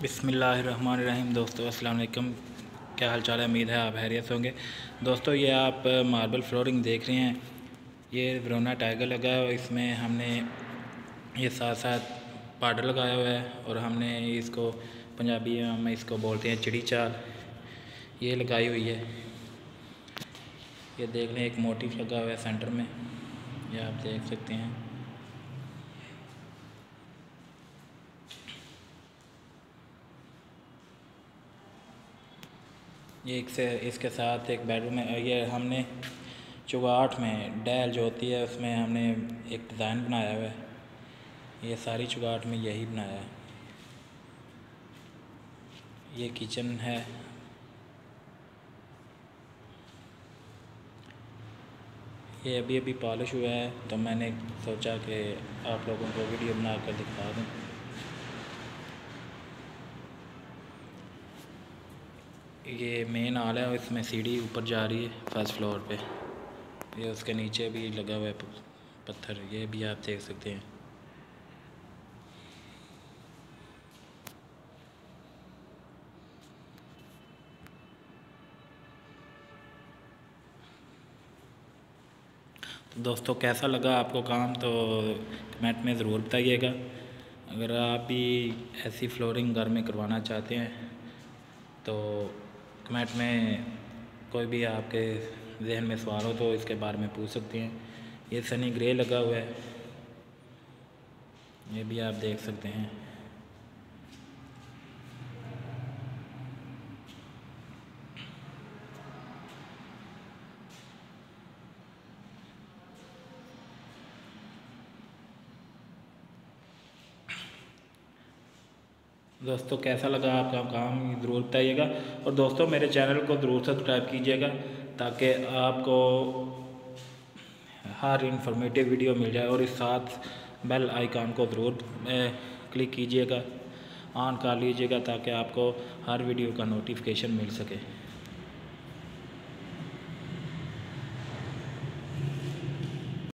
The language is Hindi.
बिस्मिल्लाहिर्रहमानिर्रहीम। दोस्तों अस्सलाम वालेकुम। क्या हाल चाल है? उम्मीद है आप खैरियत से होंगे। दोस्तों ये आप मार्बल फ्लोरिंग देख रहे हैं, ये वरोना टाइगर लगा है और इसमें हमने ये साथ साथ पाउडर लगाया हुआ है और हमने इसको पंजाबी में इसको बोलते हैं चिड़ी चाल, ये लगाई हुई है। ये देख लें, एक मोटिफ लगा हुआ है सेंटर में, ये आप देख सकते हैं। ये इसके साथ एक बेडरूम है। ये हमने चुगाठ में डैल जो होती है उसमें हमने एक डिज़ाइन बनाया हुआ है। ये सारी चुगाठ में यही बनाया है। ये किचन है। ये अभी अभी पॉलिश हुआ है तो मैंने सोचा कि आप लोगों को वीडियो बना कर दिखा दूँ। ये मेन हॉल है और इसमें सीढ़ी ऊपर जा रही है फर्स्ट फ्लोर पे। ये उसके नीचे भी लगा हुआ है पत्थर, ये भी आप देख सकते हैं। तो दोस्तों कैसा लगा आपको काम, तो कमेंट में ज़रूर बताइएगा। अगर आप भी ऐसी फ्लोरिंग घर में करवाना चाहते हैं तो कमेंट में कोई भी आपके जहन में सवाल हो तो इसके बारे में पूछ सकते हैं। ये सनी ग्रे लगा हुआ है, ये भी आप देख सकते हैं। दोस्तों कैसा लगा आपका काम ज़रूर बताइएगा और दोस्तों मेरे चैनल को ज़रूर सब्सक्राइब कीजिएगा ताकि आपको हर इंफॉर्मेटिव वीडियो मिल जाए। और इस साथ बेल आइकन को ज़रूर क्लिक कीजिएगा, ऑन कर लीजिएगा ताकि आपको हर वीडियो का नोटिफिकेशन मिल सके।